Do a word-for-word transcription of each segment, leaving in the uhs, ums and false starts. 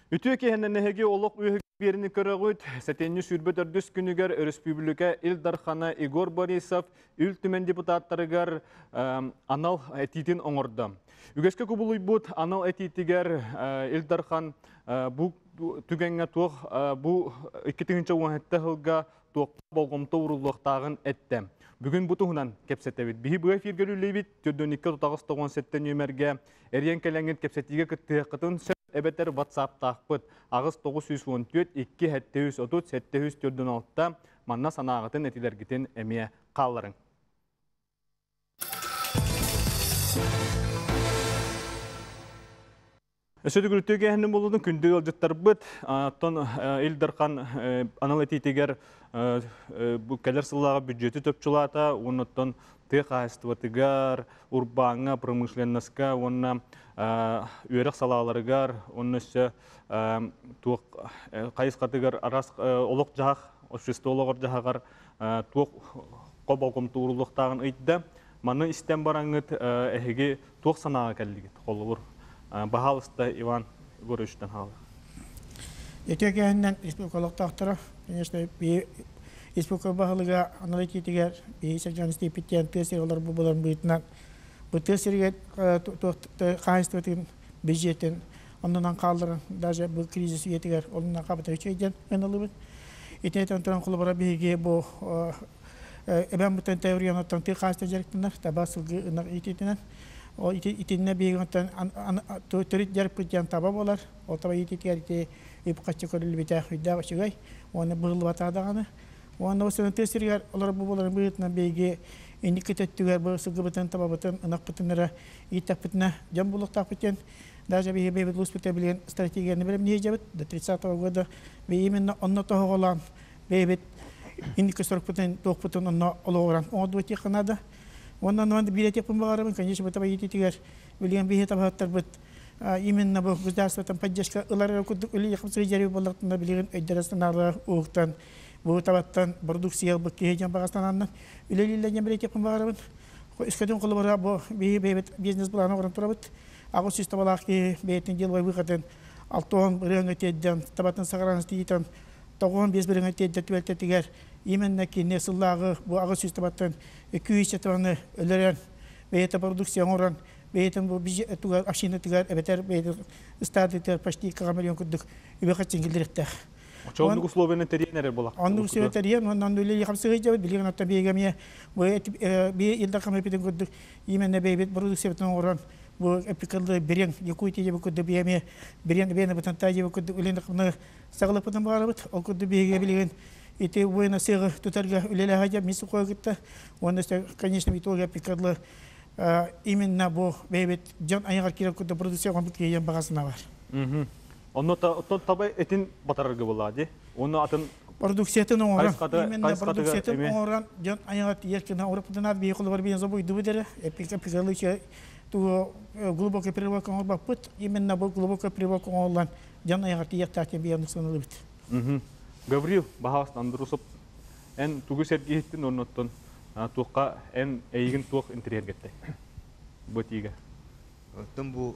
Ütüye kehennenehegi oluk üyegi birini körögüt, сәтенні сүрбет өрдіс күнігер Республика Илдархана Игор Борисов үлтімен депутаттарыгар анал әтитін оңырды. Үгеске күбілуй бұд анал әтитігер Илдархан бұл түгенге туық бұл екі мың он жеті жылға туық болғымты ұрылықтағын әтті. Бүгін бұтығынан кепсеттебет. Бігі бұға фиргелі түрден екі тұтағыз тоғын сәттен өмерге әрен кәләңген кепсеттіге күтті қытын Эбетер WhatsApp тақпыт ағыз тоғыз жүз он төрт екі жүз отыз жеті жүз төрт алты манна санағытын әтилергітін әмие қалырың. Өсөді күлттеге әнім болудың күндегі алжыттар бұд. Аттан Илдархан анал әтетегер кәлер сыллаға бюджеті төпчілата, оныттан тек астыватыгар, урбаңа, промышленнасқа, онына үйерек салаларыгар, оның өсі қайысқатыгар арас олық жағақ, общество олығыр жағағар туық қобалқым туырылықтағын өйтті. Маны істен бараңыт әхеге туық санаға кәлігет қолығыр. Бағалысты Иван Горыштан халы. Етеге әннен республикалық тақтыры, конечно, республика бағылыға аналитетігер бейсерген степеттен тәсер олар бұл боларын бұйтынан. Бұл тәсерге қайыстығытын бюджетін, онынан қалдырын, даже бұл кризис етігер, олынан қабыта үшейден өңілі бұд. Етінетін тұран құлы бұра бейге бұл әбән бұтын тәуірген оттан тек қайыстығы жеріктінлер, таба сылғы ұнақ ететінен. O itinne beğenten törit jarıp gitken taba bolar. O taba yititgerdi ip kaçı körülü biter hüdda başıgay. Onu bığıl batadağını. Onu o sene tesirger olar bu boların bığıtına beğe indiket ettiler bu sıgı bıtın taba bıtın ınak bıtınlara yitak bıtına jam buluk tak bıtın. Даже бе бе лус битеблен стратегия не берем не жабит до тридцатого года бе именно онно того голан бе бе индика сорок бытын ток бытын онно олоран. О дуйти Канада. Оннан ванды билетек пымбағарымын, конечно, бұтаба ететігер білген бейет абағаттар бұд. Именно бұл государствотан поддержка ылары күдік өлі еқымсығы жәрі болдықтында білген өйдерістен арлар оғықтан, бұл табаттан продукция бұл кейден бағастан аннан өлелілерден билетек пымбағарымын. Үскөден құлы бұра бұл бейбет бизнес бұланы орын тұра бұд. Ағыз сүз табалақ ке бейеттен дел бай бұқатын алтуан бірің өтедден табаттан сағараныз дейітен тоғын без бірің өтедден түбелтетігер. Именно кине сыллағы бұл ағыз сүз табаттан күйіс етіваны өлерен бейеті продукция оран бейетін бұл бізі ашины тігер әбетер бейді стадетер почти екі миллион күдік үбе қатсын келдіректі. Онды условияны тәрген әрі болақ? Онды условия тәрген, ондан өлі еқамсығы жауыд, білген атта бейгеме бей елді қамайпетін күдік именно бейбет продукция бітін оран бұл әпікілді берен екуйте жебі күдді бейеме берен бейені бұтын тай жебі күдді өлені қымны сағылып бұтын бағары бұд, ол күдді бейге білген Эти воины сыры тутарга улеля гадя мису койгитта. Он это, конечно, итоге пикадлы именно бо бейбет жан аяғар керек күтті продукция қомбит кейен бағасына бар. Оны табай этин батарырғы болады. Оны атын продукциятын оңыран. Именно продукциятын оңыран жан аяғар еркіне орыпытын ады бейқылы бар бейін забой дубыдері. Пикадлы че глубокий перевод оңыр баппыт. Именно бұл глубокий перевод оңырлан жан аяғар еркіне бейін нұқсанылы бит. Гаврил бағас андырусып, ән туғы сәргейттін орныттын туққа ән әйігін туқ интерьергетті. Бұт еге. Оттан бұл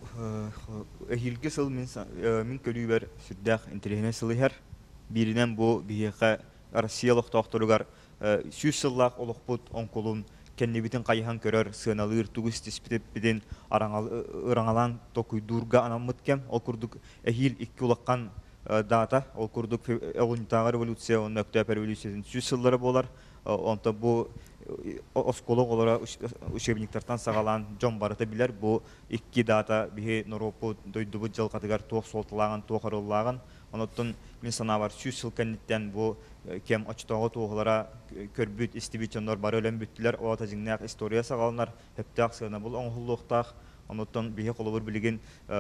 әйілге сыл мен көлі бәр сүрдәқ интерьеріне сылы әр. Бірінен бұл бейеқі Россиялық тоқтырығар сүз сыллақ олық бұд оңқолын кәннебетін қайыған көрер сығыналығыр туғыз теспетеппеден ұраңалан тоқуйдурға анамыт кәм. Ол күрдік әйіл екі олаққан дата, ол күрдік әғынтаға революция, оның өктәп революциясын сүз сыллары болар. Онта бұл осколық олара үшебініктартан сағалан жон барыты білер. Бұл екі дата бігі Норопу дойдубы жалқатығар тоқ солтылаған, тоқ арылылаған. Оныттың мен сана бар сүз сыл кәнеттен бұл кем очтоғы тоғылара көрбіт, істебетчонлар бары өлен бүттілер. Оғата жіңнәқ история сағаланар, әптәқ сығына бұл оңғылуқтақ. Онуттан бейе қолыбыр білген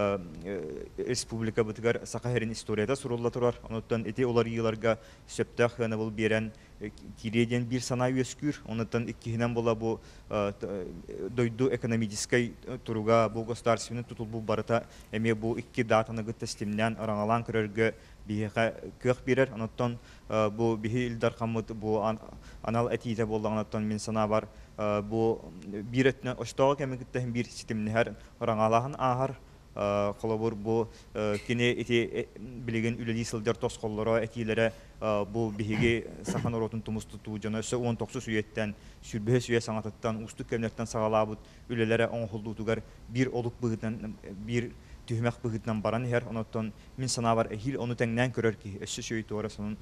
республика бұтығар сақахерін историяда сұрулла тұрар. Онуттан әте олар еларға сөптәқ ғаны бұл берен киреден бір сана өскүр. Онуттан иккихінен бола бұл дойду экономическай тұруға бұл государственный тұтыл бұл барыта әме бұл икки датаны ғытта стемнен араңалан көрерге бейеға көк берер. Онуттан бұл бейе илдар қамыт бұл анал әтейті болғанаттан мен сана бар. Бұл бір өтіне ұштауы кәмекеттен бір системіне әр ораңалағын ағар Холобур бу кине ити билеген үлели сылдар тосқоллары этилере бу биһиги сахан оротун тумустуту жана өсө он тогуз үйеттен сүрбе сүйе саңатыттан устук кемнектен сагалабыт үлелере оңхолдутугар бир олук быгытан бир түһмәк быгытан баран хер оноттон мин санабар эхил оны теңнән көрөр ки өсө сүйе туарасынын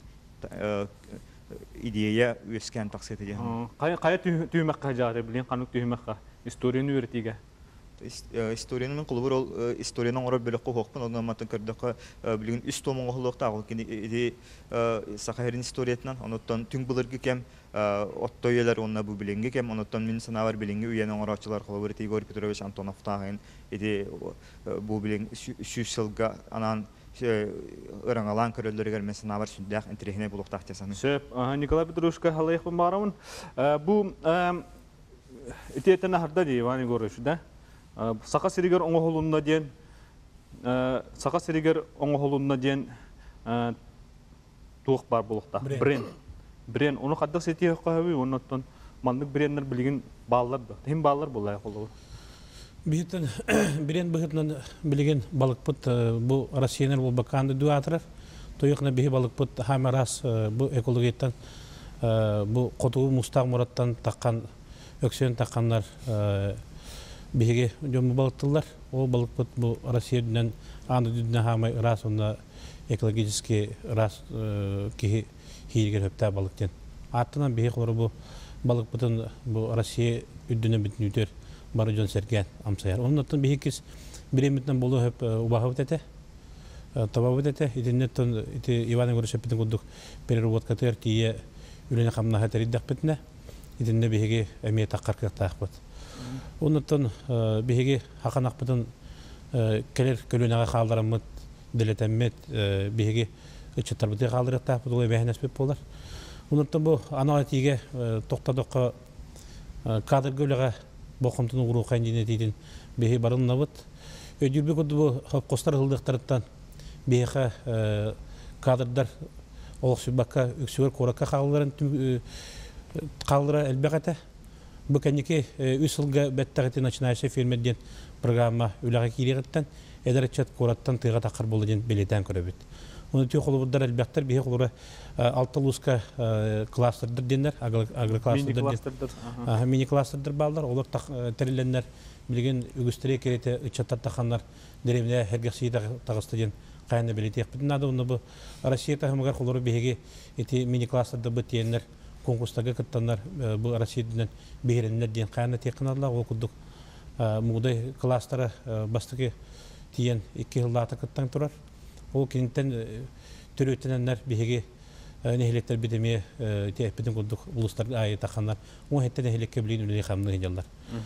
идея үскән таксети дигән. Кая кая түһмәк каҗары билен канук түһмәккә историяны үртигә. Историяның кулыбыр ол историяның орып бөлек қоқпын, одан матын көрдіқі білген үст томыңғы құлықты ағыл кені Сақайрын историятынан, оныттан түң бұлырғы кем, оттой елер онына бұл біленге кем, оныттан мен санавар біленге үйенің орақчылар қылыбыр Игорь Петрович Антонов тағын, бұл білен сүз сылға анан ыраңалан көрілдерігер мен санавар сүндәқ интерехіне бұл ұқтақ тесаны. Сөп, Николай Петрушка халайық бұл барамын. Бұл үтетені harda dey, Иван Егорович, да? Сақа сиригер оңғолунна ден, сақа сиригер оңғолунна ден туық бар болуқта. Брен. Брен. Оны қаддақ сети өққа өй, оннаттан мандық бреннер білген балалар да. Тем балалар болай қолуы. Бейттен брен бұғытынан білген балық бұт бұл Россиянер бұл бақанды дуатырар. Тойықна бейі балық бұт хаме рас бұл экологияттан бұл қотуы мұстақ мұраттан таққан, өксен таққанлар беге жомы балықтылар. Ол балық бұт бұл Россияден аңды дүдіне хамай рас онда экологический рас кейі хейгер өпті балықтен. Аттынан беге қолары бұл балық бұтын бұл Россия үддіне бітін үтер бары жон серген амсаяр. Onun аттан беге кес біреметтен болу өп ұбағы өтеті, таба өтеті. Иденнеттен Иван Егорович өппетін күлдік переработка төр тие үліне қамына хәтер иддақ бітіне. Иденне беге әмей таққар кірттақ бұт. Оннаттан беге хақанақ бұтын келер көлінеға қалдырамыд, ділетәммет беге үтшеттар бұты қалдырықтақ бұт, олай бәйін әспеп болар. Оннаттан бұл анала тиге тоқтадыққа кадр көліға боқымтын ұғыру қайын дейін дейін беге барынна бұт. Өйдірбе көді бұл қостар ғылдықтарыттан беге кадрдар олық сүбаққа үксігер қораққа қалдыра әлбәқ әті. Бұл кәнеке үс жылға бәттіғеті начинающий фильмеден программа үліға кейлеғіттен әдірәтчет қораттан тыға таққар болды ден белетен көрі бет. Оны түйе қолы бұддар әлбәқтер бейе қолыры алты лұсқа кластердір денлер, агрокластердір, мини-кластердір балдар, олар тәріленлер білген үгістіре кереті үтчаттар таққанлар дәреміне әргексейі тағысты ден қайынны белетек бітін ады. Оны бұл Россия тағымығар қолыры бейге мини-кластерді бұт енлер конкурстағы кыттандар бұл Россиядан бейренлер ден қайына текінадылар. Ол күдік мұғдай кластары бастығы тиен екі жылдаты кыттан тұрар. Ол кенттен түрі өттененлер бейге нәхелеттер бедеме тәйіппетін күдік ұлыстарды айы таққандар. Оң әтті нәхелекке білген үлі қамны хеделдар.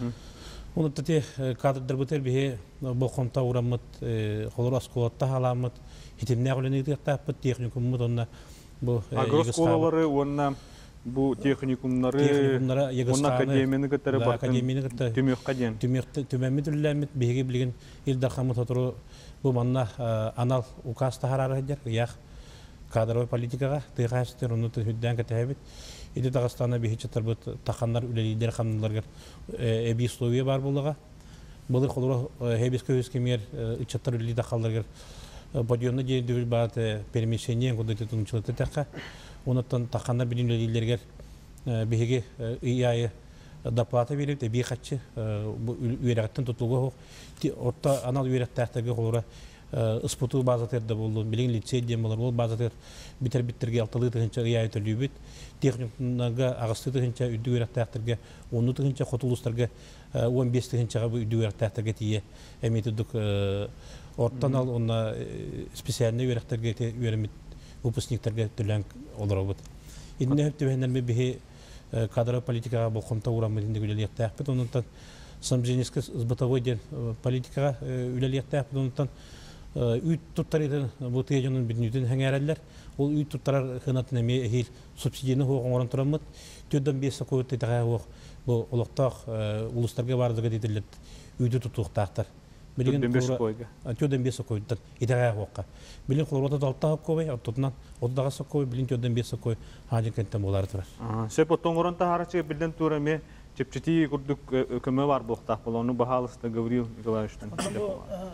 Оны тәте кадрдар бұтер бейге бұл қомта ұрамыд, қолыр асқолатта халамыд, хетемне ғылыны ғықтапыд, техникумыд, онына бұл агросколалары, онына бұл техникумнары, онына академияны көттері бартын түмек қаден. Түмәмет үліләмет бейге білген елдарқамыд отыру бұл манна анал уқасты харары әдер, яқ кадровой политикаға тыйғастыр, оны түдден кәтәбет. Иді Дағыстана бейхетчеттар бұд тақанлар үлелейдер қамдыларғар әбей условия бар болыға. Бұлыр қолыры әбес көйескемер үтчеттар үлелейді қалдырғар подионны дейді біл бағыты перемешенен құдайты тұншылықты тәққа. Онықтан тақанлар білін үлелейлергер бейге үйайы доплата беріп, әбей қатшы үйерәғіттен тұтылғы хоқ. Орта анал үйерәқтәқтәрге қолыры ыспуту базатерді болды, білген лицей дем болар, ол базатер бітер-біттерге алтылы тұхынша ұяй түрлі бет, техникумнарға ағысты тұхынша үдді өрәқтәқтерге, оны тұхынша қотылыстарға, он бес тұхыншаға үдді өрәқтәқтерге тие әметудық орттан ал, онына специаліне өрәқтерге өрәмет выпускниктерге түрлән олар обыд. Едіне өпті бәйінерме бейі кадровой политикаға бұл қомта ұрамыдында үлелектәқпет, онынтан самженескі сбытовой ден политикаға үлелектәқпет, онынтан үйт тұттарыдың бұл түйежінің білінудің әңәрәлілер. Ол үйт тұттарар ғынатын әме әйел субсидияны оғын орын тұрамыд. Төден бесі қойытты тағай оқ бұл олықтақ ұлыстарға бардығы дейділер үйді тұттуқтақтар. Төден бесі қойға? Төден бесі қойыттан етағай оққа. Білін қолыр отыз алтыға қойы, тұтынан отызға қойы, білін төден бесі қойы ханжын кәнттен болары тұрар. Сөп оттың орынта харачығы білден тұра ме чепчети күрдік көмі бар бұқтақ бұл, оны бағалысты Гаврил Николаевичтан.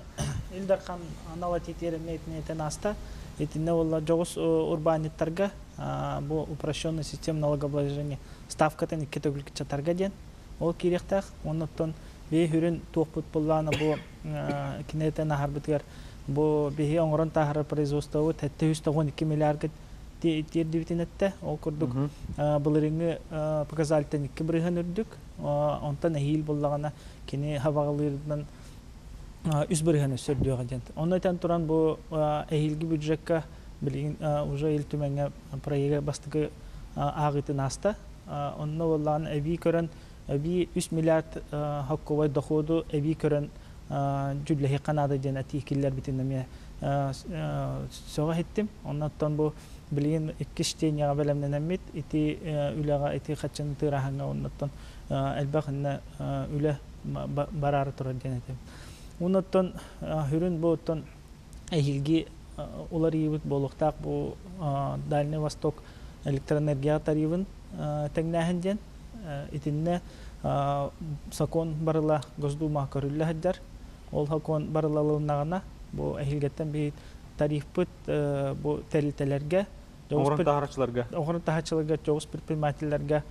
Илдархан аналититерин этнетен аста этинне олла жогус урбаниттарга бу упрощенная система налогообложения ставкатан икки төгүлүк чатарга ден ол киректак оннотон бе хүрүн топут буллана бу кинетен ахарбытгар бу бе оңрон тахар производство тетте жүз тогон эки миллиард тирдибитинетте ол курдук булырыңы показательтен икки бирген үрдүк онтан эхил буллагана кини хабагалырдан үз бирген өсөрдүгө ден оннотан туран бу эхилги бюджетка билин уже ил түмөнгө проекты бастыгы агытын аста онно боллаган эби көрөн эби үч миллиард хакковой доходу эби көрөн жүллехи канада ден атикиллер битинеме сога хеттим оннотон бу билин икки штенияга белемненемит ити үлага ити хачын тыраханга оннотон элбахына үле барары турар денетим оннотон хүрүн боттон эхилги улар ибит болохтак бу Дальний Восток электроэнергия тарифын теңнәһен ден итинне закон барыла Госдума көрүлле хаджар ол закон барылалыгына бу эхилгеттен бит тариф бит бу телителерге Оңрон тахарчыларга оңрон тахарчыларга жогус предпринимательлерге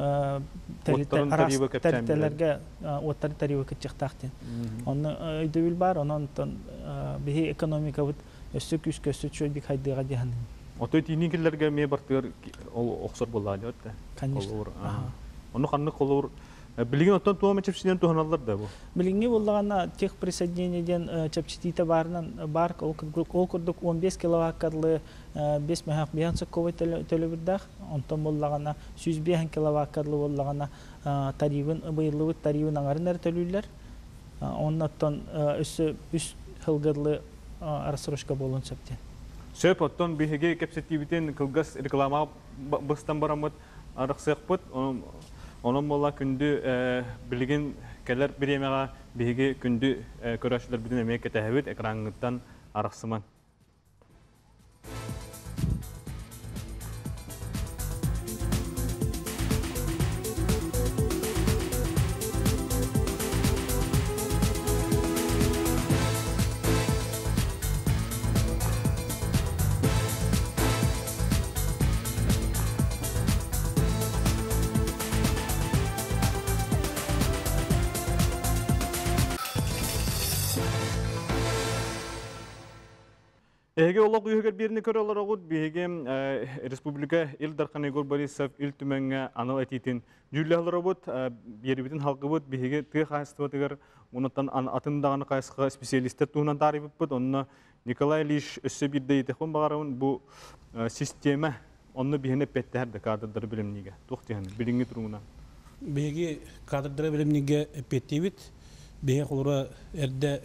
телителерге оттар тарифы кечектактен оны өйдөбүл бар онон бихи экономика бит өссө күс көсө чөйдик хайдыга диян отой тинигиллерге ме бартыр ол оксор боллаалы өттө конечно оны канны колор билген оттон туама чепсинен туханалар да бу билинги боллагана тех присоединениеден чепчитите барынан бар ол курдук он беш киловатттлы беш мехак биянсаковый төлөбүрдах онтон боллагана жүз беш киловатттлы боллагана тарифын быйылы тарифын аңарынар төлүлөр оннотон өсө үч хылгырлы арасрошка болон септен сөп оттон биһиге кепсетибитен кылгас реклама быстан барамыт арыксыкпыт онон болла күндү билген келер биремега биһиге күндү көрөшүлөр бүтүн эмек кетебит экраныңыздан арыксыман Эге олог үйөгөр биrini көрө аларагут биге республика Илдархан Игорь Борисов ил түмөнгө анал этитин жүлле аларабут берибитин халкыбыт биге тыга хастыбытыгар унуттан атындаганы кайсыга специалисттер туунан тарибыппыт онно Николай Ильич өссө бирде итехун багарабын бу система онно бихине петтер кадрдар билимниге туктыган билинги туруна биге кадрдар билимниге петтибит биге колора эрде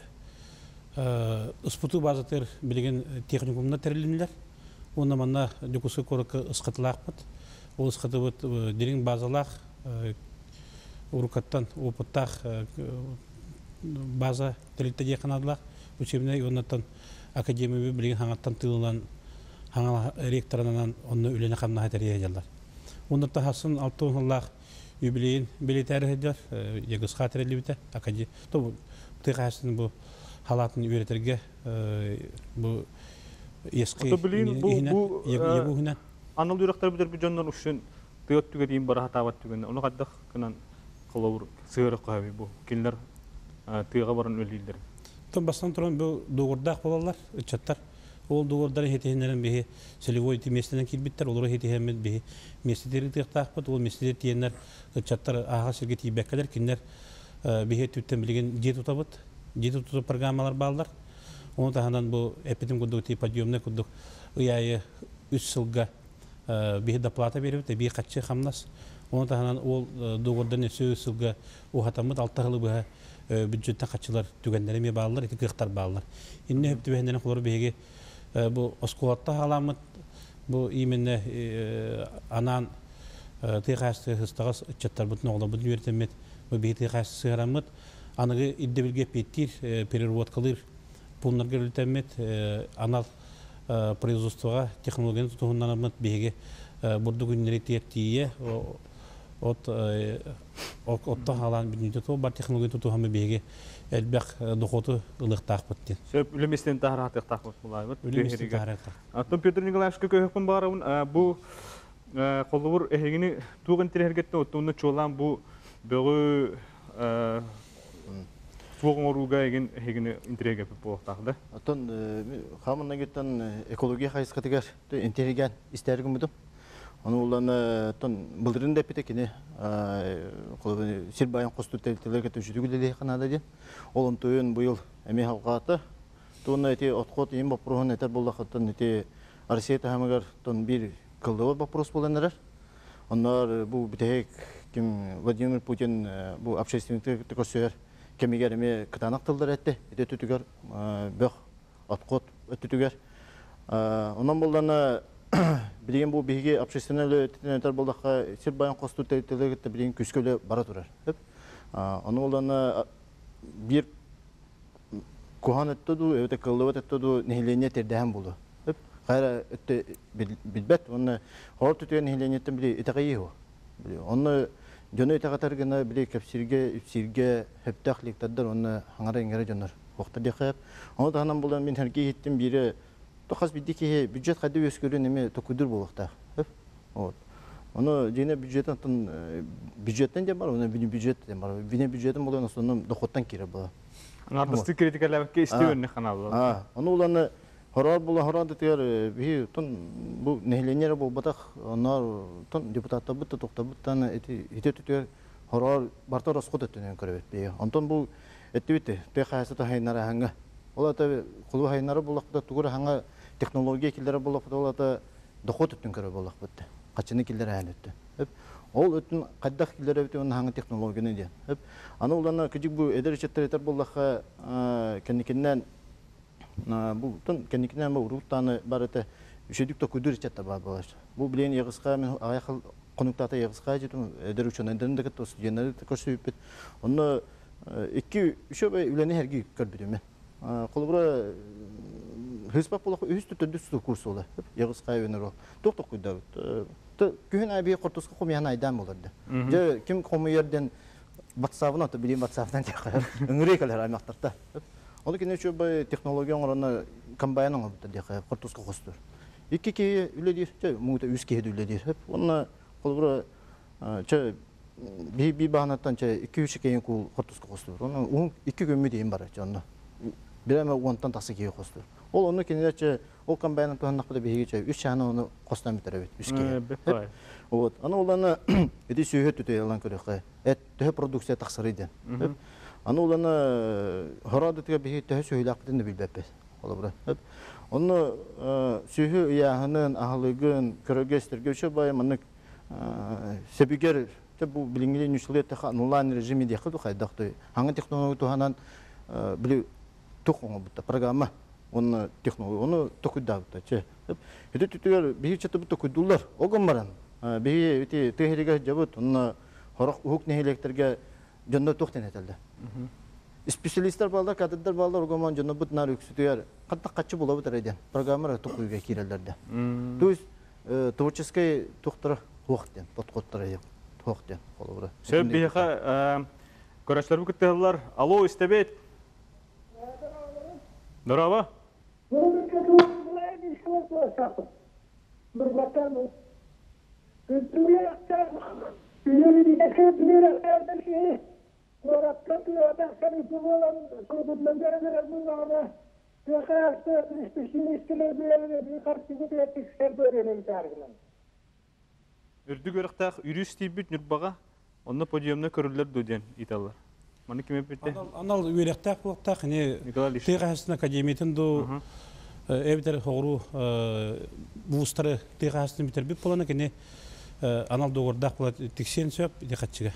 Испыту базатыр билеген техникумна терилинлер. Оны манна дюкусы коракы ысқытылақпыт. Ол ысқытыбыт дерин базалақ, урукаттан опыттақ база терилтеге қанадылақ. Учебіне оннаттан академияны билеген хаңаттан тылынан, хаңал ректорынан оны үлене қамна хәтере жалар. Оннаттан хасын алтын ғылақ юбилейін билетәрі хәдер, егісқа терилебіті, академия. Тыға бұл халатын үйретерге бу эски бу анал дурактар битер бу жоннор ушун тыгыттыга дейин бара хатабат түгөн ону каддак кынан кылабыр сыгыры каби бу кинлер тыга барын өлүлдер тон бастан туран бу дугурдак болалар чаттар ол дугурдар хетенерен бе селевой тиместен килбиттер олар хетемет бе местедери тыктакпыт ол местедер тиеннер чаттар ага сирге тибеккелер кинлер бе түттен билген жет утабыт Диту туту программалар балдар. Он таханан бу эпидем кудук ти подъемный кудук уяе үч жылга бихи доплата берибит, бихи качы хамнас. Он таханан ол дугурдан үч жылга ухатамыт алты жылы бу бюджеттен качылар түгендер эме балдар, эти кырктар балдар. Инне хөптү бехенден колор бихиге бу оскулатта халамыт, бу именно анан тыгасты хыстагас чаттар бутун оглы бутун үертемет, бу бихи тыгасты сыгарамыт. Анығы иддебілге петтир, переработкалыр, пулнарга үлтәмет, анал производствоға технологияны тұтығыннан амат беге бұрды күннері тиеттие, От отто халан бинде то бар технология туту хамы беге элбек дохоту ылыктак бутты. Сөп үлеместен тахратык такмык булай бут. Үлеместен тахратык. Аттон Петр Николаевич көһөкпөн барын бу коллубур эхегини туган тирергетте оттуны чолан бу бөгү сугоруга еген эхегини интереге болтак да. Аттон хамына геттен экология хайскатыгар интереген истерген будум. Onu ulan ton bıldırın da pite kine kolay silbayan kostu teltelerge tüjüdügüle kanada diye. Olun toyun bu yıl emi halkatı. Tonna eti otkot yim baprohun eter bollaktan eti Arsiyete hamagar ton bir kıldığı bapros bolanlar. Onlar bu bitek kim Vladimir Putin bu общественникte tekosör kemiger emi kıtanak tıldır etti. Eti tütüger bök otkot tütüger. Ondan boldan Bilgin bu bilgi общественный тенетер болдаққа Сирбаян қосту тәйтелегетті білген күскөлі бара тұрар. Оны оланы бір кухан өттіду, өте қылдыват өттіду нехилене тердәхін болу. Қайра өтті білбәт, оны хор түтіген нехиленеттен біле етеғайы о. Оны жөні етеғатарғына біле кәпсірге, үпсірге, хөптәқліктадыр, оны хаңара еңгері жонар. Оқтар деқайып. Оны тағынан болдан мен әрге еттім бірі Тоқас биддеке бюджет қайды өскөрі неме токудыр болуқтақ. Оны жене бюджеттен бюджеттен де бар, оны біне бюджет де бар. Біне бюджеттен болуын соның доходтан кері болады. Аңардысты критикалабыққа істеуінні қаналы. Оны оланы хорар болу, хорар детегер бұл нехленері бол батақ, onlar депутатта бұтты, тоқта бұттаны ете түтер хорар барта расқот өттінен көрі. Онтон бұл әтті бітті, тек қайсы тағайынары хаңға. Ол ата құлы хайнары болақпыда, тұғыры хаңа технология келдері болақпыда, ол ата доход өттін көрі болақпыда. Қачыны келдері ән өтті. Ол өттін қайдақ келдері өтті, оның хаңа технологияны ден. Аны оланы күжік бұл әдер үшеттер етер болаққа кәнекеннен, кәнекеннен бұл ұрғыттаны бар өті үшедікті күдір үшеттер бар болаш. Бұл білейін еғісқа, мен аяқыл қонуқтаты еғісқа жетім, әдер үшін әндеріндегі студенттері көрсі өппет. Оны екі үші бай үләне әрге көрбедім мен. Қолыбыра хыспақ болақы өз түтінді сұты курс олы. Еғіз қайвенер ол. Тоқ-тоқ күйді. Күйін әбейе қортысқа қомияна айдан болырды. Же кем қомиерден батсавын аты, білейін батсавынан тек үңірекелер аймақтарда. Олы кені үші бай технология оңырына комбайның олыпты дек қортысқа қостыр. Екі кейі үледер, мұңыта үз кейді үледер. Онына қолыбыра бей бағанаттан екі-үші кейін күл қортысқа қостыр. Оның екі көмі дейін бар. Бірәмі оңтан тақсы кейі қостыр. Ол оны кенелерче, ол комбайның туғаннақ бұда бейгече, үш шағаны оны қостан бітір әбет, үш кейі. Аны оланы әді сүйе түтей алан көріқі, әт түхі продукция тақсыр еді. Аны оланы хорады түге бейге түхі сүйелі ақпытын да білбәппес. Оны сүйе ұяғының, ағылығын, көрігестерге үші байым, аны себігер, бұл біліңгелі нүшілі әттіға онлайн режимі деқіл қайдақты. Аңын технология туғанан білі тұқыңы бұтта, программа. Оны технология, оны токуйда бұтта. Хеті түтігер бейі чаты бұтта көйдулар, оғын баран. Бейі өте түйеріге жабыт, оны хорақ ұхық нехелектерге жонда тоқтен етілді. Специалисттер балдар, кадырдар балдар, оғыман жонда бұт нар өксітігер. Қаттақ қатшы бола бұтар еден, программара тоқуйға керелерді. Төз творческий тоқтыры тоқтен, подходтары еден, тоқтен. Сөп бейіға көрәшілер бүкіттелілер. Алло, істебет. Здорово. Үрді көріқтақ үрістей бүт нүрбаға, онны подиумны көрілер дөден италар. Маны кеме бітті? Анал үйректақ болықтақ, тейғасының академиятын ду әбітер хоғыру бұғыстары тейғасының бітер біп боланы кене анал доғырдақ болады тексен сөп деқатшыға.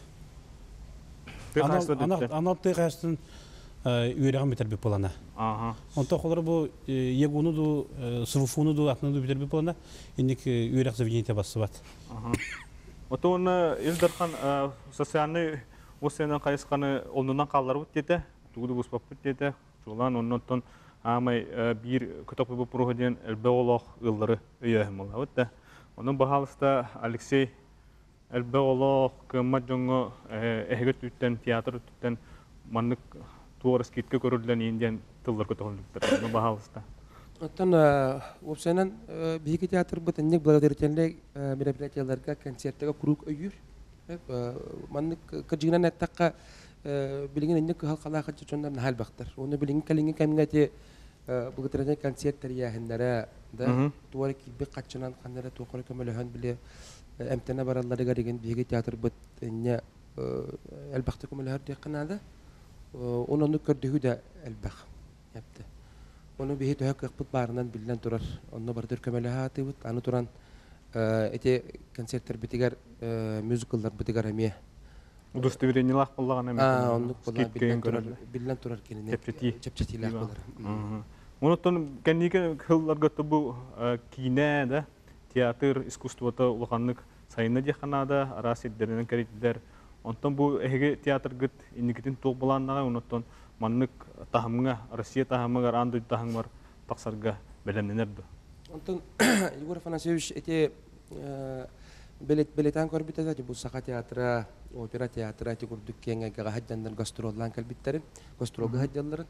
Анал тейғасының үйрегін бітер біп боланы. Онта қолары бұл егуны ду, сывыфуны ду, атыны ду бітер біп боланы, ендік үйреқ заведениеті басы бат. Ота оны Илдархан социальный Осыян қайысқаны олнынан қалар бұт деді, тұғыды бұспап бұт деді. Жолан оннан амай бір күтіп бұп бұрғыден әлбе олақ ұллары үйәхім ола бұтты. Оның бағалыста Алексей Әлбә олох кымма жоңго эхегет үттен театр үттен маннык туорас китке көрүлден инден тыллар көтөлүктөр. Мына баһалыста. Оттан опсанан биһиги театр бытынник благодарительный мероприятияларга, концерттерге круг өйүр. Маннык кыжыгынан аттакка билген инник халкалаага чондар хал бактар. Оны билген калинге камгати бугытырын концерттер яһындара да туары кибе качынан кандара токор көмөлөһөн биле эмтене баралларга деген биһиги театр бытыння элбакты көмөлөһөр деканада. Onu kördüğü de elbaq yaptı. Onu bir hiç hakik barından bilinen turar. Onu bardır kömele hatı bit. Anı turan ete konsertler bitigar, müzikallar bitigar hemiye. Удостоверение лах боллаган эме. А, onu bilinen turar, bilinen turar kendine. Чепчети. Чепчети лах болар. Онотон кеннике хыллар гөттө бу кине да театр искусството улганнык сайына деханада арас иддеринен кериттер. Онтон бу эге театр гыт инникитин туг буланнага онотон маннык тахымга Россия тахымга анды тахымар таксарга белемненерди. Онтон Егор Афанасьевич эти билет билетан көрбүтө да бу сака театры, опера театры эти курдук кеңге хаҗдандан гастроллан калбиттерин, гастролга хаҗдалларын.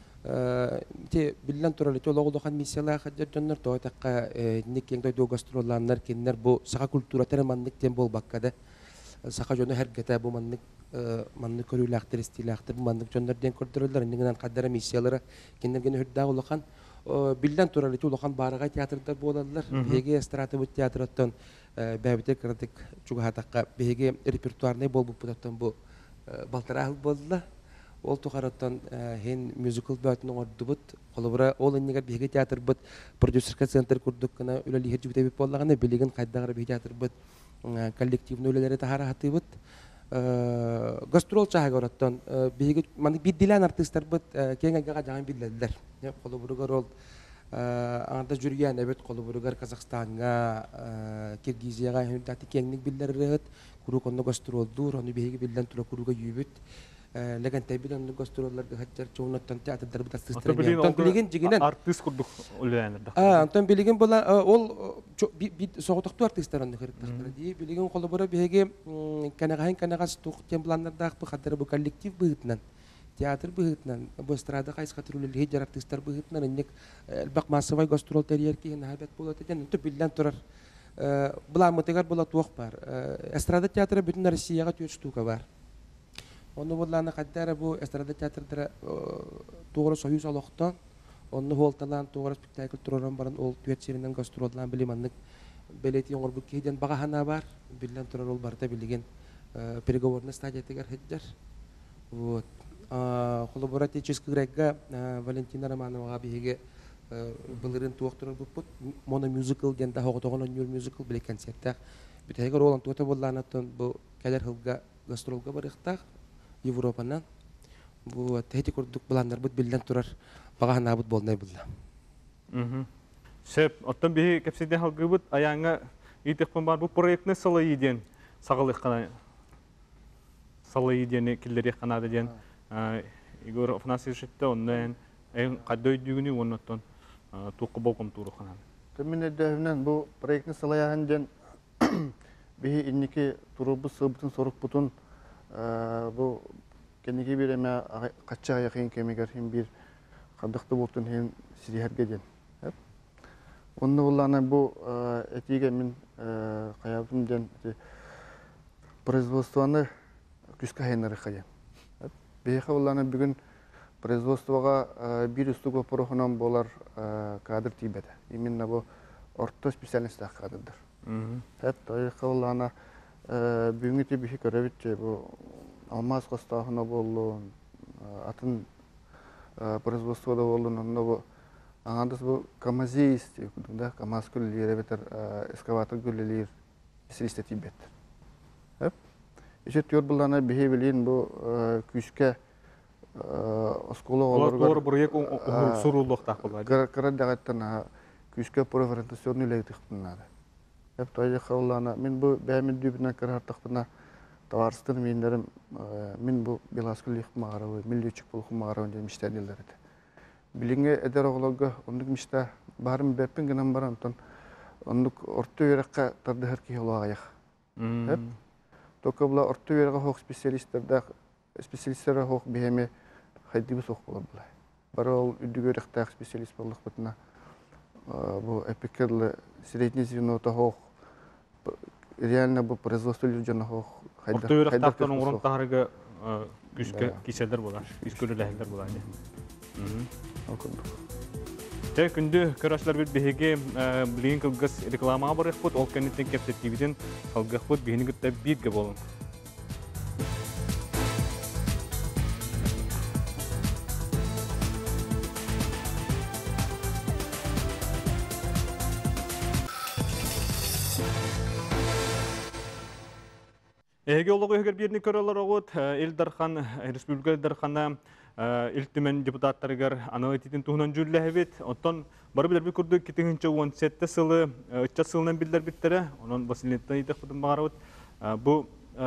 Те билен туралы тологдохан миссиялар хаҗданнар тойтакка ник кеңге до гастролланнар киннер бу сака культура тереманлык тем болбаккада. Сака жonu her gete bu manlık manlık körülaktır istilaktır bu manlık jonlardan kördürürler indiğinden kaddara missiyalara kendilerine hüdda olakan bilden turaliti olakan baraga teatrda boladılar bege estratı bu teatrottan bebite kritik çok hatakka bege repertuarne bol bu putattan bu baltarahıl boldular ol toqarattan hen musical batın ordu but kolubra ol indiğer bege teatr but producer center kurduk kana üleli hecbi tebip bollagana bilgin kaddara bege teatr but коллективный өлеләре тахара хатыбыт гастрол чаһага ораттан биге маны биддилән артисттар бит кеңгәгә җагын билләрләр. Колы бургар ул анда жүргән әбет колы бургар Казакстанга, Киргизияга хәдәти кеңник билләр куру конно гастрол дур, аны биге билдән тура куруга юбит. Леген тәбилән гастролларга хәттәр чоңнаттан театрдар бит артисттар. Антон билеген җигенән артист курдук үләннәр. А, Антон билеген була ул бит соготокту артисттар аны хәрәкәттәр ди. Билеген колы бара биге канагаһын канагас тук темпланнарда бу хәттәр бу коллектив быгытнан. Театр быгытнан, бу эстрада кайсы катырулы хәҗәр артисттар быгытнан инек элбак массовый гастрол терьер ки хәбәт булат икән. Антон билдән турар. Була мотыгар була тук бар. Эстрада театры бүтән Россиягә төш штука бар. Onu bulanı kaddara bu estrada teatrda doğru soyuz aloqtan onu holtalan doğru spektakl turan baran ol tüet serinden gastrollan bilimanlık beleti yoğur bu kiden bagahana var bilen turar ol barda bilgen переговорный стадияга хеджер вот коллаборативческий грекга Валентина Романовага биге былырын туактырып бут моно мюзикл ден да хоготогон нюр мюзикл биле концерттер битеге ролан туата болланаттан бу кадер хылга гастролга барыктак Европадан bu tehti kurduk bulanlar bud bilden turar bagahana bud bolnay bulla. Mhm. Sep otten bir kepsiden halgı bud ayanga itekpon bar bu proyektne salay iden sagalık kana salay iden killeri kana den Igor Afanasyevich ondan en kaddoy düğünü ondan tuqu bokum turu kana. Temine devnen bu proyektne salayan den bir inniki turu bu sıbıtın soruk butun bu kendiki bir eme kaçça yakın kemiker hem bir kadıktı bultun hem siriherge den. Onu bullana bu etiğe min kayabım den производствоны küska henleri kayam. Beyhe bullana bugün производствоға bir üstüge program bolar kadr tibede. Именно bu orta spesialistler kadrdır. Hep tayıqı bullana bugün tibi hikârevitçe bu Алмаз қостағына болу, атын производствода болу, bu аңандыз bu камазист, камаз күллері бетер, эскаватор күллелер, специалисті тибеттір. Ешет төр бұлдана бейе білейін bu күшке осколы оларға... Олар бұрек сұрулықтақ болады. Қырадағаттан күшке профориентационный ләйтік бұнады. Тайы қаулана, мен bu бәмін дүйбінен қырартықпына Товарстын менлерим мен bu Беласкүл мағарауы, миллиочек болқы мағарауын ден миште әделдер еді. Біліңе әдер оғылығы, ондық миште барым бәппін гінен бар, онтын ондық орты өрекке тарды әркей олуға аяқ. Только была ортовера хох специалистер да специалисттер хох бихеме хайдыбы сох була була. Барал үдүгөр ихтах специалист болдук бутна. Бу эпикерле средний звено хох реально бу производство людям хох хайда. Ортойрак тактан орун тахарга күскө киселдер булар, күскөлөлөһөлөр булар. Те күндү көрөчлөр бир беге билген кылгыс реклама бар экпот, ол кенеттен кептетибиден калгакпот бенигитте бирге болун. Эге олығы өгер беріне көрілер оғыт, Элдархан, Республика Элдархана үлтімен депутаттарығар аналитетін туғынан жүрлі әвет. Оттан бары білер бір күрді кетігінші он жеті сылы, үтчат сылынан білдер біттері. Онын Василиеттен етек бұдың бағар өт. Бұл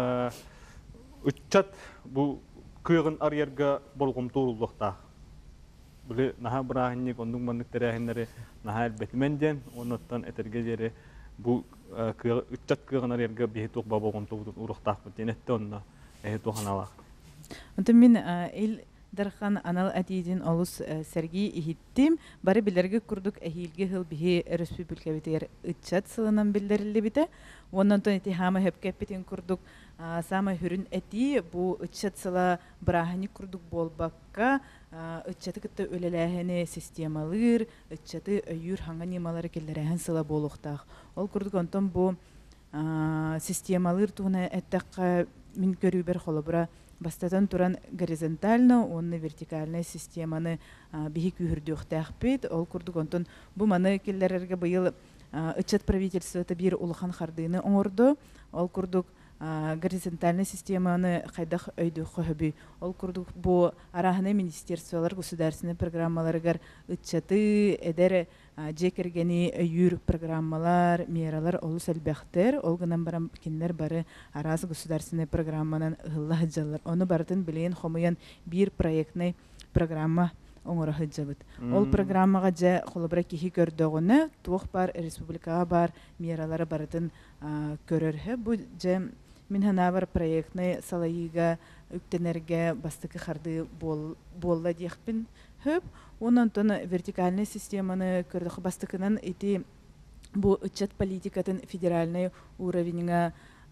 үтчат бұл күйіғін арьерға болғым туырылдықта. Бұл наға бірағыннек, ондың маңдықтары әхіндері наға әлбетіменден, оныттан әтерге жері бұл үтчат күйіғын арьерға бейі тоқ бабылғын туғын ұрықтақ бұд. Енетті онына әйі тоған алақ. Онтын мен ел Дархан анал әтейден олыс сәргей ихиттім. Бары білерге күрдік әйілге ғыл бейі республика бітер үтчат сылынан білдерілі біті. Оннан тон әті хама хөпкәппетін күрдік сама хүрін әті бұл үтчат сыла бірағыны күрдік болбаққа үтчаты күтті өлеләхіні системалыр, үтчаты өйір хаңа немалары келдерәхін сыла болуқтақ. Ол күрдік онтон бұл системалыр туғына әттіққа мен көрі бір қолы бұра бастатан туран горизонтально, онны вертикальная системаны бихи күйірдіқтәқ бейд. Ол күрдік онтон бұл маны келдерерге бұйыл үтчат правительствоты бір улахан қардыны оңырды. Ол күрдік горизонтальная системаны қайдақ өйді қөбі. Ол күрдік бұл арахыны министерстволар, государственный программаларығар үтчаты әдер жекергені өйір программалар, мералар олы сәлбәқтер. Ол ғынан барам кенлер бары аразы государственный программанан ұғылы ғыджалар. Оны бардың білейін қомыян бір проектный программа оңыры ғыджабыд. Ол программаға жа қолыбыра кехи көрдіғыны туық бар, республикаға бар, мералары бардың көрірі. Бұл жа мен хана бар проектный салайыға үктенерге бастықы қарды болла дейхпін хөп. Онан тона вертикальный системаны көрдіғі бастықынан еті бұл үтчат политикатын федеральный уровеніңа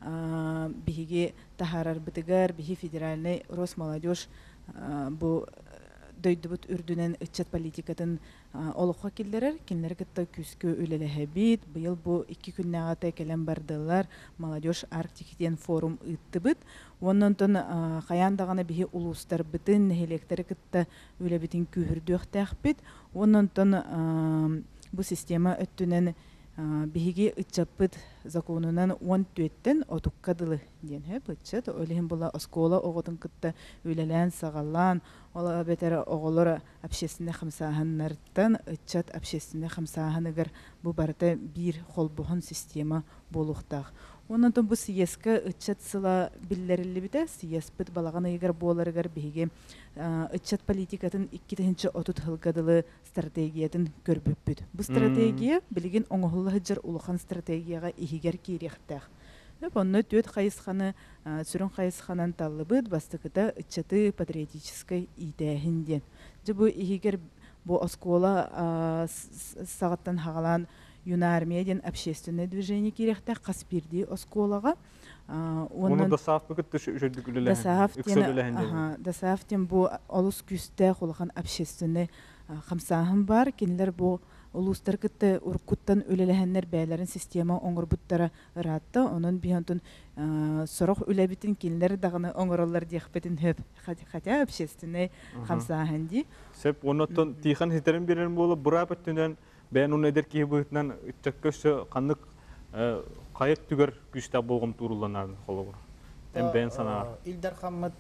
бігі тахарар бітігар, бігі федеральный Росмолодежь бұл дөйдібіт үрдінен үтчат политикатын олыққа келдерер. Кенлер кітті күскі өлелі бит. Бұйыл бұл екі күнне ағатай кәлем бардылар. Молодежь Арктикиден форум үттібіт. Онын тон қаяндағаны бігі ұлыстар бітін, нәхелектері кітті өлі бітін күйірді өқтәқ бит. Онын тон бұл система өттінен биһиги ытчаппыт законунан он төттен отуккадылы ден хөп ытчат олихин була оскола оготун кытта үлелен сагаллан ола бетер оголор общественный хамсаһаннартан ытчат общественный хамсаһаныгар бу барта бир холбухан система болуктак. Онан бу съездка ытчат сыла биллерилли бите съездпыт балаган егер боларыгар биһиги ытчат политикатын иккитинчи отут хылгадылы стратегиятын көрбүппүт. Бу стратегия билген оңоллы жер улахан стратегияга ихигер кирехтах. Онны төт кайысханы сүрүн кайысханан таллыбыт бастыкыта ытчаты патриотической идеяһинден. Бу ихигер бу оскола сагаттан хагалан юнармияден общественное движение кирехтах каспирди осколага. Оны да саф бөгөт жүрдүк үлеләһен. Да сафтен бу олус күстә улахан общественный хамсаһын бар. Кинлер бу улустар кытты уркуттан үлеләһеннәр бәйләрен система оңырбуттара ыратты. Онын бихантын сорох үләбитин кинлер дагыны оңыралар диэхбетин хөп. Хотя общественный хамсаһын ди. Сеп онотон тихан хитерин берен болу бура бөттүнөн бән уны эдер ки бытынан үтчөккөсө канык кайык түгөр күчтә болгом туруланарын хологор. Тем бән сана. Илдар Хаммат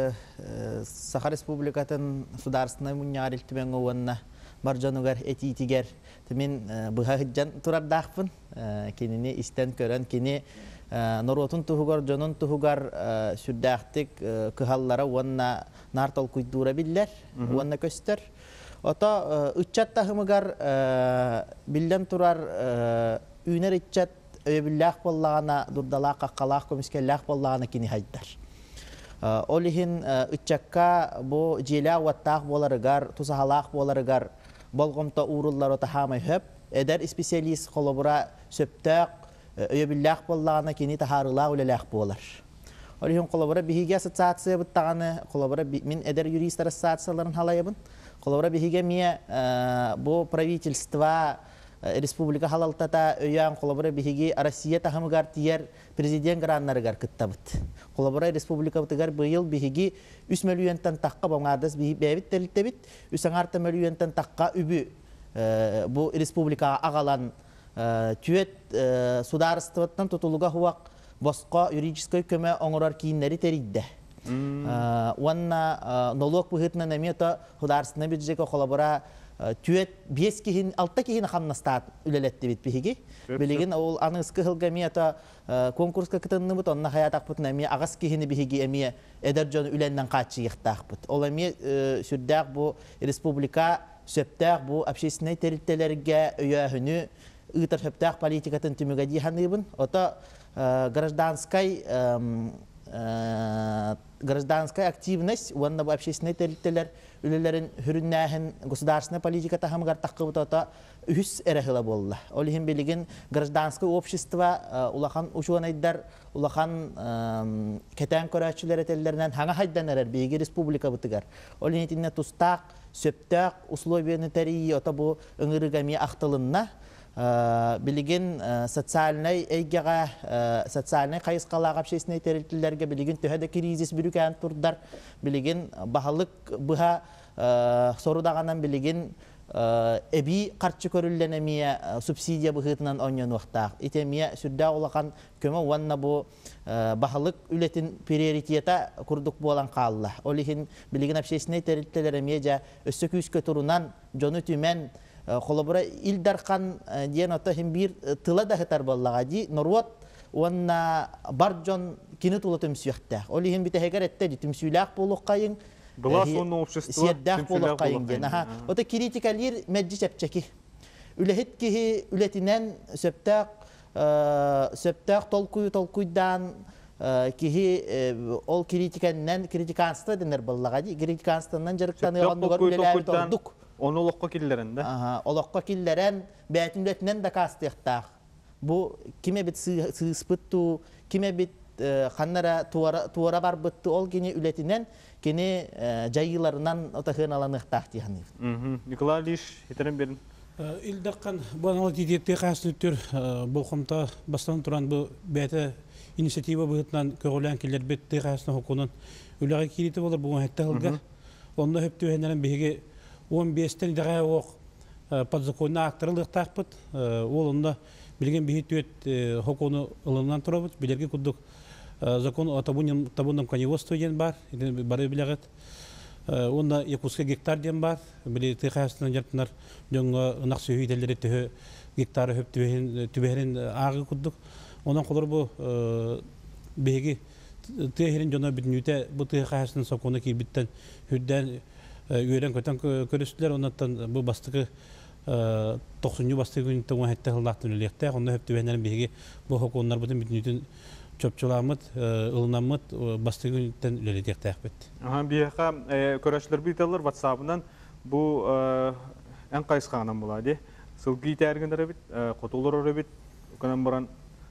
Саха Республикатын государственный муниарилтмен уанна баржанугар этитигер темен быхаҗан турардахпын кинене истен көрән кине норотун тугар жонун тугар сүддәхтик кыһаллара уанна нартал культура билләр уанна көстер. Ата үтчат тахымыгар билден турар үнер итчат өйбүлләх боллағана дурдалақ қаққалақ көміскелләх боллағана кини хайдар. Олихин үтчакка бу желя уаттақ боларыгар, тусахалақ боларыгар болғымта уруллар ота хамай хөп, эдер специалист қолабыра сөптәқ өйбүлләх боллағана кини тахарылақ үлеләқ болар. Олихин қолабыра бихиге ассоциация бұттағаны, қолабыра мен эдер юристар ассоциацияларын халайыбын, қолабыра бихиге мие бу правительство республика халалтата өйян қолабыра бихиге Россия тахамыгар тиер президент граннарыгар кыттабыт. Қолабыра республика бытыгар быйыл бихиге үс миллионтан таққа боңадыз бәбит тәліттебит, үс аңарта миллионтан таққа үбі бу республика ағалан түйет сударыстыбыттан тұтылыға хуақ босқа юридической көмі оңырар кейінлері теридді. Уанна налог бұғытынан әмета хударыстына бюджетке қолабыра түйет бес кихин, алта кихин қамнастат үлелетті бит бихиги. Білеген ол аныңызқы ғылға мета конкурска кітінні бұт, онына хаятақ бұтын әме ағас кихини бихиги әме әдір жоны үленнен қатшы еқтақ бұт. Ол әме сүрдәқ бұ республика сөптәқ бұ общественный территориялерге өйәхіні ұйтар сөптәқ политикатын түміға дейханыбын. Ота гражданской гражданская активность, уанна бу общественный территориялер үлелерин хүрүннәһин государственная политика тахамгар таққыбыта үс эрехила болла. Олихин билеген гражданское общество улахан учуанайдар, улахан кетен көрәчүләр этелләреннән хаңа хайдан эрер биги республика бутыгар. Олихин тустак, сөптак, условияны тәрии ота бу ыңырыгами ақтылынна билеген социальный эйгега социальный кайыскалага общественный территориялерге билеген төһәдә кризис бүрүкән турдар билеген баһалык быха сорудаган билеген эби карчы көрүлленемия субсидия быхытынан оньон вакта итемия сүрдә улакан көмө ванна бу баһалык үлетин приоритета курдук болан калла. Олихин билеген общественный территориялерге өссө күскө турунан жону түмен Холобра Илдархан диен ота химбир тыла да хетар боллага ди норвот уанна баржон кинет ула төмсүхтә. Оли хим бите хегер этте ди төмсүләк булук кайын. Была сонно общество. Сияддак булук кайын ди. Аха. Ота критикалир мәҗҗи чәпчәки. Үләһит ки үләтинән сөптәк сөптәк толкуй толкуйдан кихи ол критиканнан критиканство денер боллага ди. Критиканстаннан жарыктан ягандыгар үләләр тордук. Оны олыққа келдерін, да? Аха, олыққа келдерін бәтімлетінен де қастықтақ. Бұл кеме бет сыспытту, кеме бет қаннара туара бар бұтты ол кене үлетінен кене жайыларынан отақын аланықтақ дейханып. Николай Лиш, етерін берін. Илдаққан бағаналы тетекте қасын өттер бұл қымта бастан тұран бұл бәті инициатива бұғытынан көғілен келер бетті қасына хокунын үліға кереті болыр бұғын әтті ғылға. Онда хөпті өйенерін беге он бестен дагы ок подзаконно актырылык такпыт. Ол онда билген бихит өт хокуну ылынан турабыт. Билерге кудук закон о табунном коневодстве ден бар. Бары билегет. Онда Якутска гектар ден бар. Били тыхасынан жартынар жонго ынак сөйделери төһө гектары хөп түберин агы кудук. Онан колор бу беги тыхерин жона бүтүнүтө бу тыхасынан сокуну кирбиттен хүдден үйрен көтен көрістілер, онаттан бұл бастығы тоқсынғы бастығы күнті оңа әтті ғылдақтың өлектәк, онда өпті бәнерін бейге бұл хокуынлар бұтын бүтінетін чөпчіламыд, ылынамыд бастығы күнттен өлелетектәк бет. Бейеқа көрәшілер бейталар ватсабынан бұл ән қайысқағынан болады. Сылғы тәргіндері бет, қотулар өрі бет, өкінен баран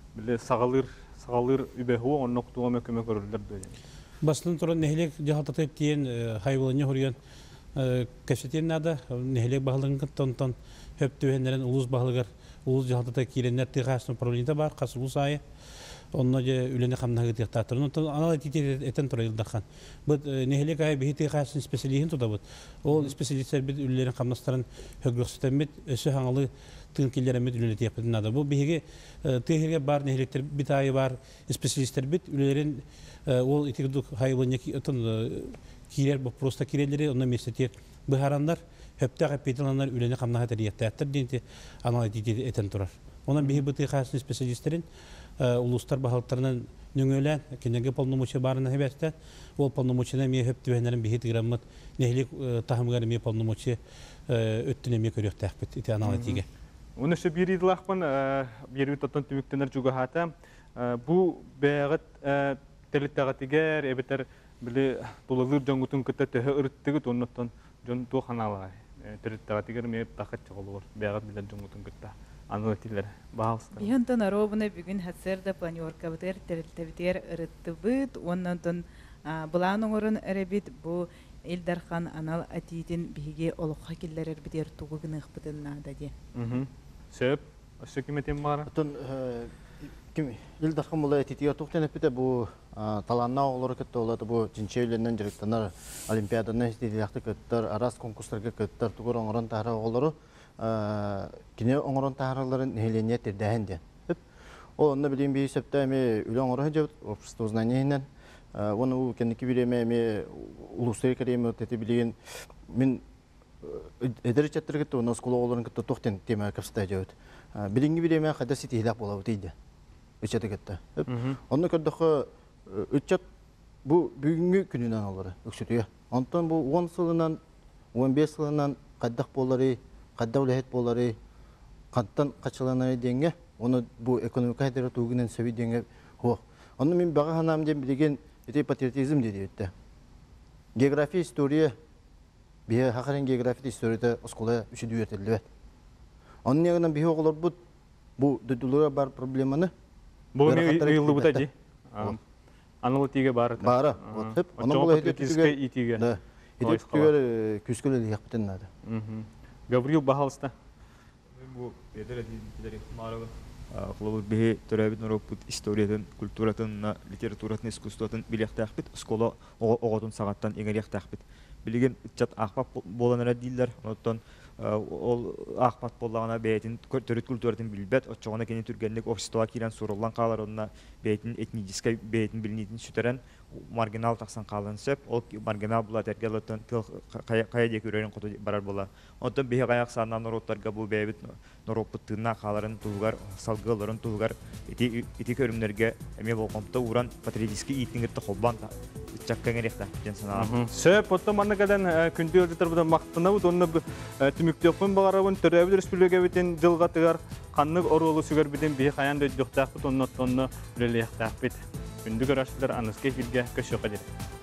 сағалыр үбәхуы, онын оқтуға мөкіме көрілдер дөйден. Бастын тұран нәхелек жағалтатып дейін хайвалыне хүрген кәсетен нада, нәхелек бағылығын күттонтон хөпті өйенлерін ұлыз бағылығыр, ұлыз жағалтата кейленер тиғасының проблемді бар, қасы ұлыз айы. Онына же үлені қамнағы тиқтатыр. Аналы тетер әтен тұра елдаққан. Бұд нәхелек айы бейі тиғасын специалиғын тұда бұд. Ол специалистер біт үлелерін қамнастарын хөгліқсітен біт, өсі хаңылы тыын келер әмет үлелі тияпыдың нада. Бұл бейге тиғерге бар, нәхелектер біт айы бар, специалистер біт үлелерін ол итигдук хайвалыне кирер бу просто кирелери онна месетер быхарандар хөптә капиталлар үлене камнага тәрияттәттер динте аналай дите этен турар. Онан бихи быты хасын специалисттерин улустар бахалттарынан нөңөлән кенеге полномочия барына хәбәттә ол полномочияны ме хөптүәннәрен бихи тиграммат нехлек тахымгар ме полномочия өттүне ме көрөктәк бит ите аналай тиге. Оны şu bir idilaqpan bir ütoton tümüktenler juga hata. Bu beğet telitağatiger ebeter bile dolalır jangutun kıta tehe ırıttıgıt onundan jon tuğ kanalay. Telitağatiger meyip taqat olur. Beğet bile jangutun kıta. Anlatırlar. Bağlıstır. Bir hıntan arabına bugün hatserde planyorka biter telitağatiger ırıttıbıt. Ondan bulan oğurun erebit bu Ildarхан Anal Atидin bihige oluqa killer erbiter tuğugın ıqbıdın nada diye. Söp, aşağı kimetem var? Atın kim Ildarхан mulay titiya tuqtan epite bu talanna oğulları kıttı oladı bu cinçevlerinden jiriktanar olimpiadanın istediyakты kıttar aras konkurslarga kıttar tuğur oңорон tahara oğulları kine oңорон taharaların neheleniyet derdeğen diyen. O onda bileyim bir septe emi üle oңоры hıcı общество знаниянен onu kendiki bir emi uluslararası kariyemi teti bileyim min ederi çattırı kıttı onu skolu oğulların kıttı tuqtan tema kapsıta cevut. Birinci bir emi kadar siti hilak bola utiydi. Üçete kıttı. Onu kördüğü üçet bu bugünkü gününden olur öksütüyor. Ondan bu on yılından on beş yılından kaddak bolları, kadda ulehet bolları, kaddan kaçılanları denge onu bu ekonomik hayatı tuğunan sevi denge ho. Onu min bağı hanam diye bilgen ete patriotizm dedi etti. Geografi historia bir hakikaten geografi historiada oskola üçü düğetildi. Onun yanından bir oğullar bu bu düdülüre bar problemini bu ne yıllı bu da Analitiga бар. Бара. Вот hep onun bu hediye itiga. Da. Hediye tüger küsküle yaptın nadı. Gabriel Bahalsta. Bu bedel edildileri mağaralı. Kılavuz bihi törabit noroput historiyatın, kulturatın, literatüratın, iskustatın bilek taqbit, skola oğudun sağattan eğeriyek taqbit. Bilgen çat ahbap bolanara değiller. Ondan ol ahbat bollağına beytin törüt kulturatın bilbet, oçağına kendi türgenlik ofistova kiren sorullan qalar onunla beytin etnijiskay beytin bilinidin süteren marginal taqsan qalan sep, o marginal bula tergelatan qaya dek ürörün qotu barar bola. Ondan bihi qayak sarnan norotlarga bu beybit noroputtuğuna qaların tuğgar, salgıların tuğgar iti körümlerge eme bolqomta uğran patriotiski itingirti xobban çakkan erekta jensanaa. Söp, otta manna kadan kündü öldütür budan maqtına bu onunla tümüktökpün bağarabın törəbili Respublika biten jılga tıgar qanlık orulu sügər biten bihi qayan döydüqtaq bit onunla tonunu üreliyaqtaq bit. Kündü görəşdiler anıske filge köşöqedir.